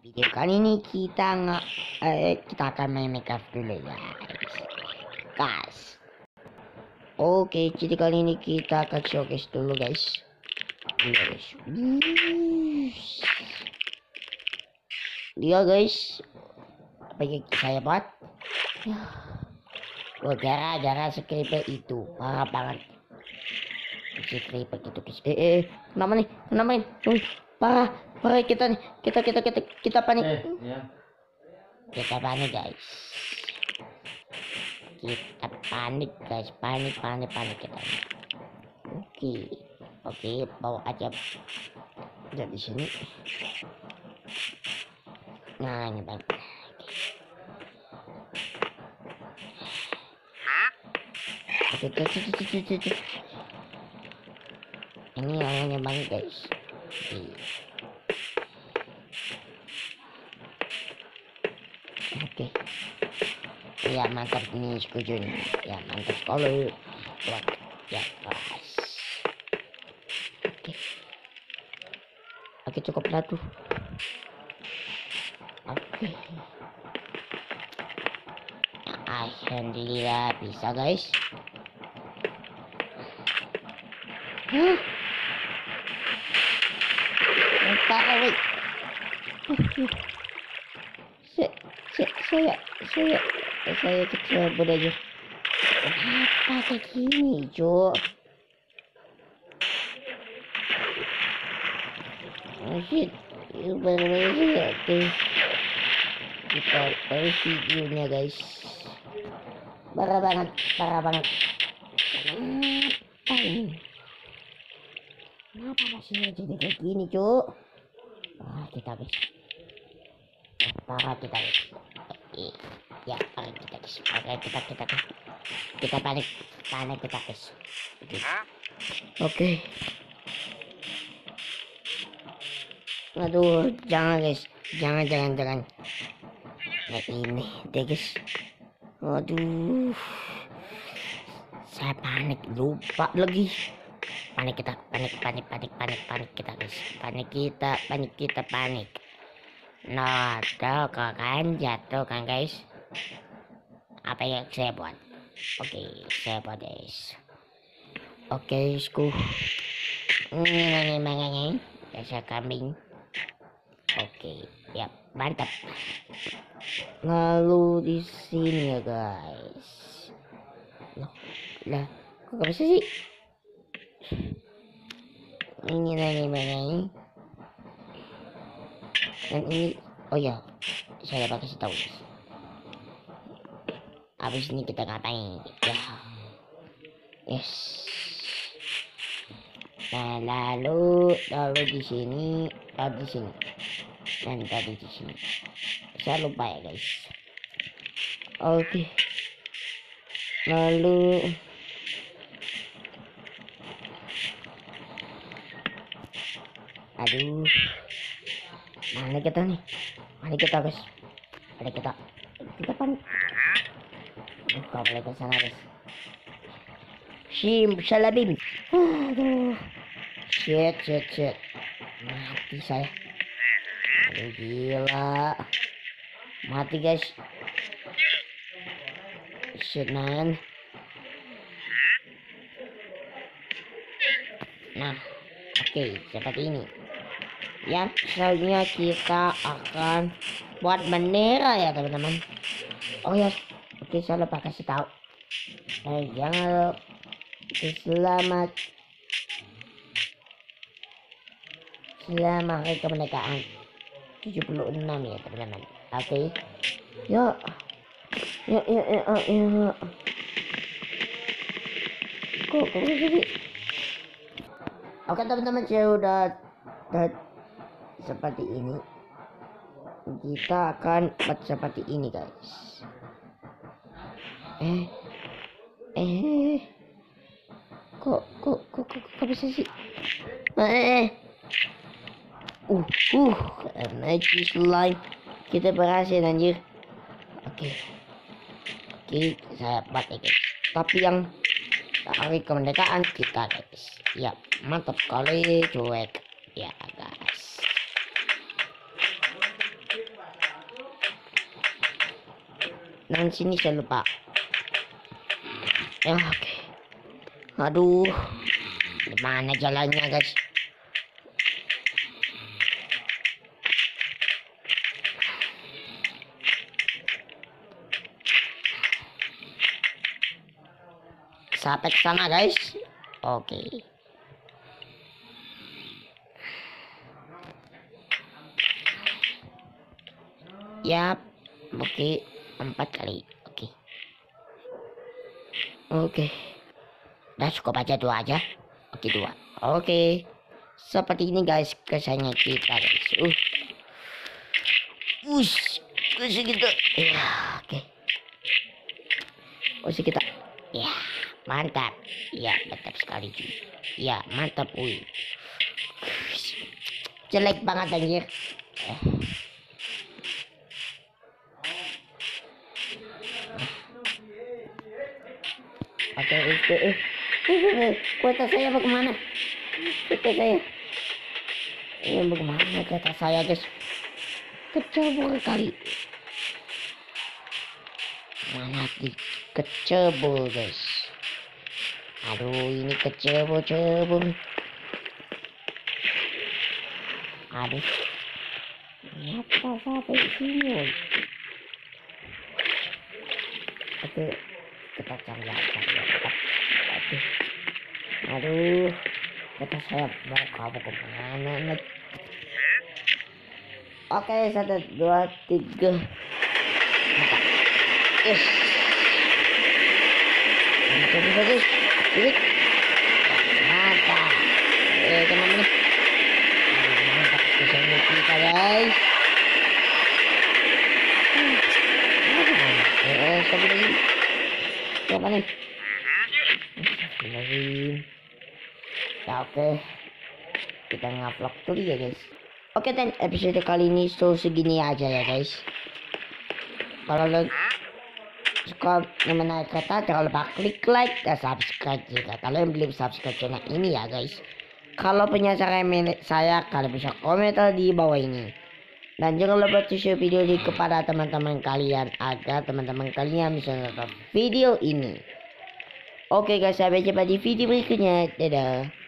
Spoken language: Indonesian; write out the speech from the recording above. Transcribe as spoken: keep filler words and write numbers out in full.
Video kali ini kita nggak eh, kita akan main Minecraft dulu ya guys. Oke, jadi kali ini kita akan showcase dulu guys. Guys, dia guys, apa yang saya buat? Oh, gara-gara skriper itu parah banget. Skriper itu guys. Eh, eh, kenapa nih? Kenapa nih? Uh, parah, parah kita nih. Kita kita kita kita panik. Eh, ya. Kita panik guys. Kita panik guys, panik panik panik kita. Oke, oke, bawa aja. Udah di sini. Nah, ini baik. Oke, oke, oke, oke, oke, oke. Ini orangnya banget guys. Oke. Oke. Ya mantap ini setuju nih. Ya mantap sekali. Buat ya guys. Oke. Oke cukup satu. Oke. Alhamdulillah bisa guys. Hah? Parah, saya, saya, saya, saya kecebur aja. Kenapa kayak gini, Jo? Oh shit, itu benar-benar sih. Oke, kita tahu videonya guys. Parah banget, parah banget. Kenapa ini? Kenapa masih jadi kayak gini, Jo? Wah, kita guys. Parah kita guys. Ya parah kita guys. Parah kita kita kita kita panik panik kita guys. Oke. Oke. Aduh, jangan guys. Jangan jangan jangan. Nah ini deh guys. Aduh. Saya panik lupa lagi. Panik kita panik panik panik panik panik kita guys. Panik kita panik kita panik. Nah, tuh kan jatuh kan guys. Apa yang saya buat? Oke, okay, saya buat guys. Oke, okay, sku. Ini mangannya, biasa kambing. Oke, okay, ya mantap. Lalu di sini ya guys. Loh, lah, kok gak bisa sih? Ini lagi mangannya. Dan ini, oh ya, saya dapat kasih tahu. Habis ini kita ngapain? Ya, yes. Nah lalu, lalu di sini, lalu di sini, dan tadi di sini. Saya lupa ya guys. Oke. Okay. Lalu. Aduh. Mana kita nih? Mana kita guys? Ada kita. Kita panik. Buka boleh ke sana guys. Shim salabim. Aduh. Shit shit shit. Mati saya. Aduh gila. Mati guys. Shit man. Nah, oke okay, seperti ini. Ya, selanjutnya kita akan buat bendera ya teman-teman. Oh ya, oke saya lupa kasih tahu. Eh, jangan lupa selamat selamat hari kemerdekaan tujuh puluh enam ya teman-teman. Oke, yuk, yuk, yuk, yuk, yuk. Kok, kok sih? Oke teman-teman, saya udah, udah seperti ini. Kita akan buat seperti ini guys. Eh eh kok kok kok kok, kok bisa sih? Eh uh uh magic slime kita berhasil anjir. Oke okay. Oke okay, saya buat ya guys. Tapi yang hari kemerdekaan kita guys. Ya mantap sekali cuek ya guys. dan sini saya lupa. Ya, oke. Okay. Aduh, gimana jalannya guys? Sampai ke sana guys. Oke. Okay. Yap. Oke, okay. empat kali. Oke. Okay. Oke. Okay. Udah cukup aja dua aja. Oke, okay, dua. Oke. Okay. Seperti ini guys kesannya kita guys. Uh. Ush, kasih kita. Ya, oke. Okay. Kasih kita. Ya, mantap. Ya, mantap sekali cuy. Ya, mantap. Wih. Jelek banget anjir. Eh. Oke, oke, eh, eh, kuota saya bagaimana? Kuota saya, ini bagaimana kuota saya guys? Kecebur kali. Mana di kecebur guys? Aduh, ini kecebur cebur. Aduh, kenapa sampai sini? Oke. Kita cari lagi, aduh, aduh, kita saya mau kabur ke mana nih? Oke, satu, dua, tiga, empat, yes, mantap bagus, ini, mantap, eh kenapa nih? Mantap kesana kita guys, eh sampai lagi. Siapa nih? Ya oke, okay. Kita ngupload dulu ya guys. Oke, okay, dan episode kali ini so segini aja ya guys. Kalau lo suka menarik kata, jangan lupa klik like dan subscribe jika kalian belum subscribe channel ini ya guys. Kalau punya cara saya, kalian bisa komentar di bawah ini. Dan jangan lupa share video ini kepada teman-teman kalian agar teman-teman kalian bisa nonton video ini. Oke guys, sampai jumpa di video berikutnya. Dadah.